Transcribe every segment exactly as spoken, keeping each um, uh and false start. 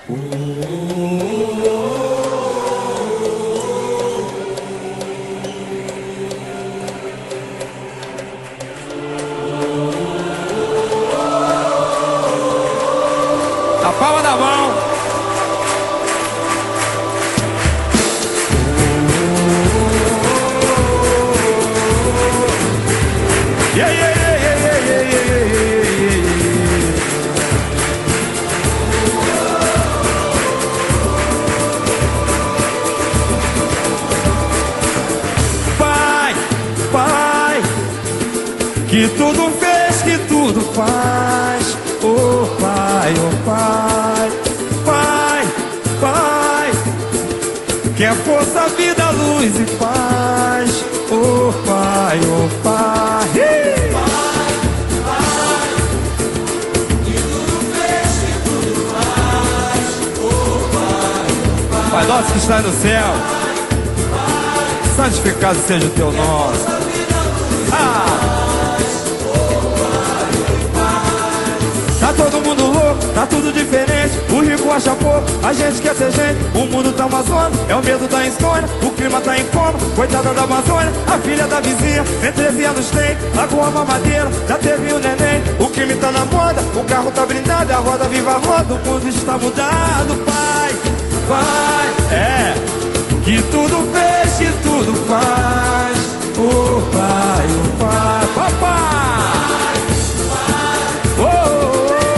A palma da mão. Yeah, yeah, yeah, yeah, yeah, yeah, yeah, yeah, yeah. Pai, Pai, que tudo fez, que tudo faz. Oh Pai, oh Pai, Pai, Pai, que é força, vida, luz e paz. Oh Pai, oh Pai, Pai, Pai, que tudo fez, que tudo faz. Oh Pai, oh Pai, Pai nosso que está no céu, Pai, santificado seja o teu nome. Ah! Tá todo mundo louco, tá tudo diferente. O rico acha pouco, a gente quer ser gente. O mundo tá uma zona, é o medo da insônia. O clima tá em coma, coitada da Amazônia. A filha da vizinha, tem treze anos tem. Largou a mamadeira, já teve um neném. O crime tá na moda, o carro tá blindado. A roda viva a roda, o mundo está mudado. Pai, Pai, é que tudo fez, que tudo faz. Oh Pai, oh Pai, papai. Oh, oh, oh.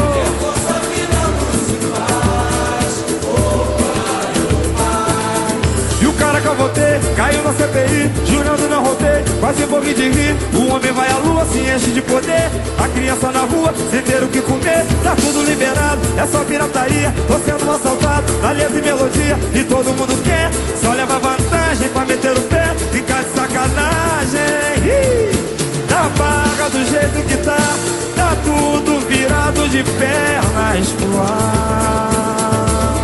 Que eu votei, caiu na C P I, jurando não rotei, quase morri de rir. O homem vai à lua, se enche de poder. A criança na rua, sem ter o que comer. Tá tudo liberado, é só pirataria. Tô sendo assaltado, na letra e melodia. E todo mundo quer, só leva vantagem pra meter o pé. Ficar de sacanagem. Ih, tá paga do jeito que tá. Tá tudo virado de pernas pro ar.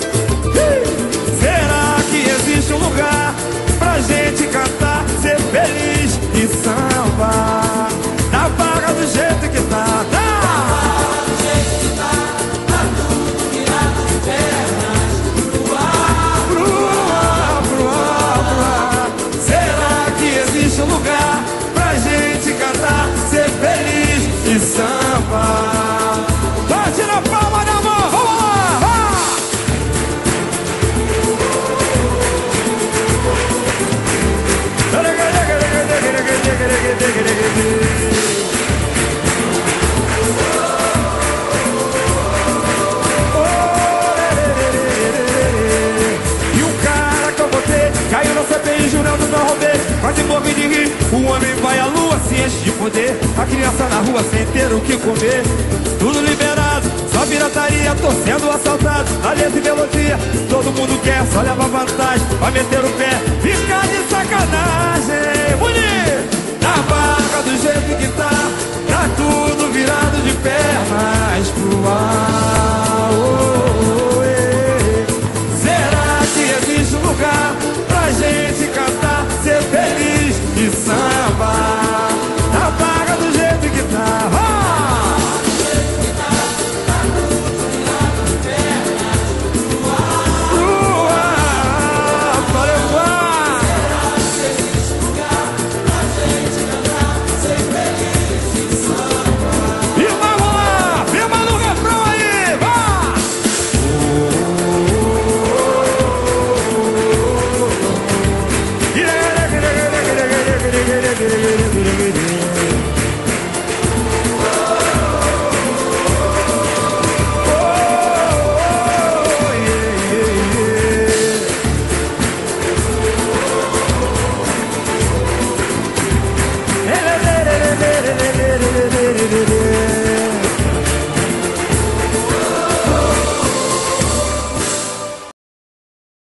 Existe um lugar pra gente cantar, ser feliz e samba. Na barra do jeito que tá, tá. Tá do jeito que tá, tá tudo virado de pernas pro ar. Pro ar, pro ar, pro ar. Será que existe um lugar pra gente cantar, ser feliz e samba? Bate na palma da mão, vamos lá, vai! E o cara que eu botei caiu na C P I jurando não roubei. Quase morri de rir. O homem vai à lua, se enche de poder. A criança na rua sem ter o que comer. Tudo liberado, só pirataria. Tô sendo assaltado, na letra e melodia. Todo mundo quer, só leva vantagem. Vai meter o pé, fica de sacanagem. Bonito! Na barca do jeito que tá, tá tudo virado de pernas pro ar. Oh, oh, eh. Será que existe um lugar pra gente cantar, ser feliz e samba? Na barca do jeito que tá, ah! Do jeito que tá, tá tudo virado de pernas pro ar. Pro ar, para o ar. Será que existe um lugar pra gente cantar, ser feliz e samba? E vamos lá, firma no refrão aí, vai! Yeah,